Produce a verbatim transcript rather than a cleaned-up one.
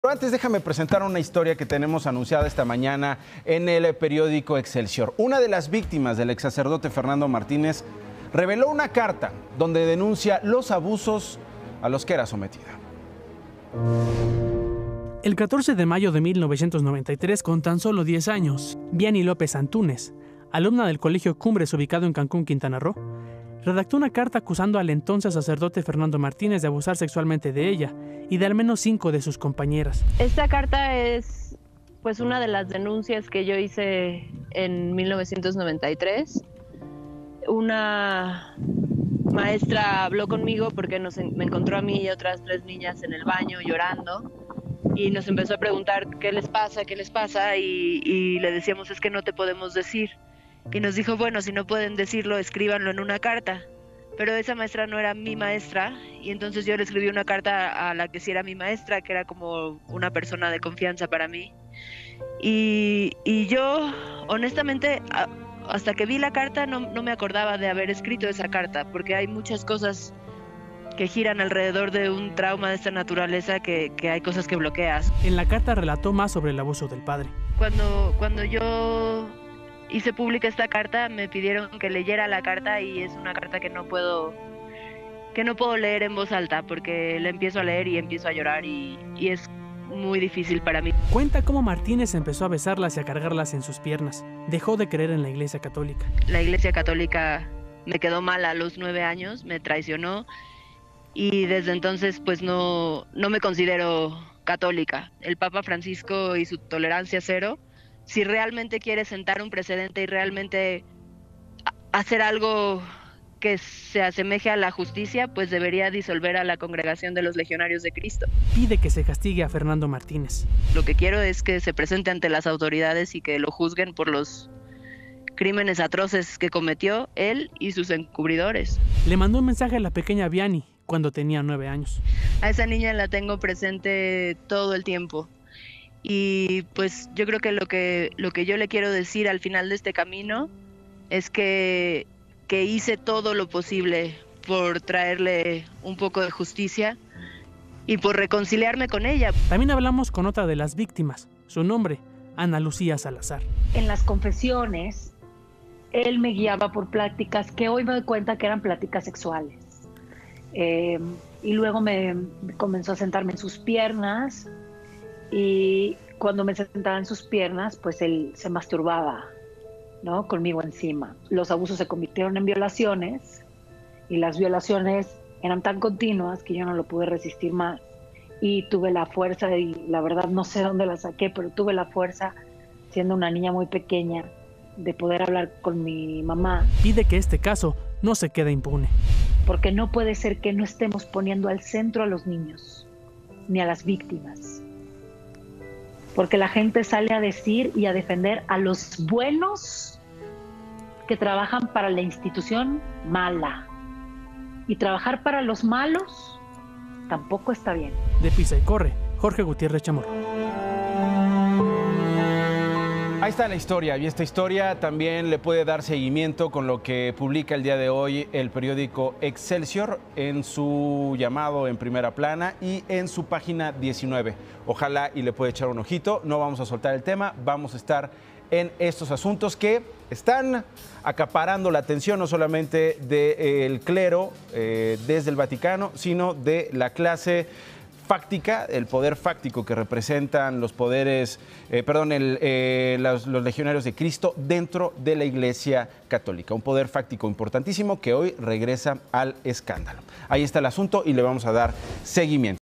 Pero antes déjame presentar una historia que tenemos anunciada esta mañana en el periódico Excelsior. Una de las víctimas del ex sacerdote Fernando Martínez reveló una carta donde denuncia los abusos a los que era sometida. El catorce de mayo de mil novecientos noventa y tres, con tan solo diez años, Vianney López Antúnez, alumna del Colegio Cumbres ubicado en Cancún, Quintana Roo, redactó una carta acusando al entonces sacerdote Fernando Martínez de abusar sexualmente de ella y de al menos cinco de sus compañeras. Esta carta es pues una de las denuncias que yo hice en mil novecientos noventa y tres. Una maestra habló conmigo porque nos, me encontró a mí y otras tres niñas en el baño llorando y nos empezó a preguntar qué les pasa, qué les pasa y, y le decíamos es que no te podemos decir. Y nos dijo, bueno, si no pueden decirlo, escríbanlo en una carta. Pero esa maestra no era mi maestra, y entonces yo le escribí una carta a la que sí era mi maestra, que era como una persona de confianza para mí. Y, y yo, honestamente, hasta que vi la carta, no, no me acordaba de haber escrito esa carta, porque hay muchas cosas que giran alrededor de un trauma de esta naturaleza que, que hay cosas que bloqueas. En la carta relató más sobre el abuso del padre. Cuando, cuando yo hice pública esta carta, me pidieron que leyera la carta y es una carta que no puedo que no puedo leer en voz alta porque la empiezo a leer y empiezo a llorar y, y es muy difícil para mí. Cuenta cómo Martínez empezó a besarlas y a cargarlas en sus piernas. Dejó de creer en la Iglesia Católica. La Iglesia Católica me quedó mal a los nueve años, me traicionó y desde entonces pues no, no me considero católica. El Papa Francisco y su tolerancia cero, si realmente quiere sentar un precedente y realmente hacer algo que se asemeje a la justicia, pues debería disolver a la Congregación de los Legionarios de Cristo. Pide que se castigue a Fernando Martínez. Lo que quiero es que se presente ante las autoridades y que lo juzguen por los crímenes atroces que cometió él y sus encubridores. Le mandó un mensaje a la pequeña Vianney cuando tenía nueve años. A esa niña la tengo presente todo el tiempo. Y pues yo creo que lo que lo que yo le quiero decir al final de este camino es que, que hice todo lo posible por traerle un poco de justicia y por reconciliarme con ella. También hablamos con otra de las víctimas, su nombre, Ana Lucía Salazar. En las confesiones, él me guiaba por pláticas que hoy me doy cuenta que eran pláticas sexuales. Eh, y luego me comenzó a sentarme en sus piernas. Y cuando me sentaba en sus piernas, pues él se masturbaba, ¿no? Conmigo encima. Los abusos se convirtieron en violaciones y las violaciones eran tan continuas que yo no lo pude resistir más. Y tuve la fuerza, y la verdad no sé dónde la saqué, pero tuve la fuerza, siendo una niña muy pequeña, de poder hablar con mi mamá. Pide que este caso no se quede impune. Porque no puede ser que no estemos poniendo al centro a los niños, ni a las víctimas. Porque la gente sale a decir y a defender a los buenos que trabajan para la institución mala. Y trabajar para los malos tampoco está bien. De Pisa y Corre, Jorge Gutiérrez Chamorro. Ahí está la historia, y esta historia también le puede dar seguimiento con lo que publica el día de hoy el periódico Excelsior en su llamado en primera plana y en su página diecinueve. Ojalá y le puede echar un ojito, no vamos a soltar el tema, vamos a estar en estos asuntos que están acaparando la atención no solamente del clero eh, desde el Vaticano, sino de la clase fáctica, el poder fáctico que representan los poderes, eh, perdón, el, eh, los, los legionarios de Cristo dentro de la Iglesia Católica. Un poder fáctico importantísimo que hoy regresa al escándalo. Ahí está el asunto y le vamos a dar seguimiento.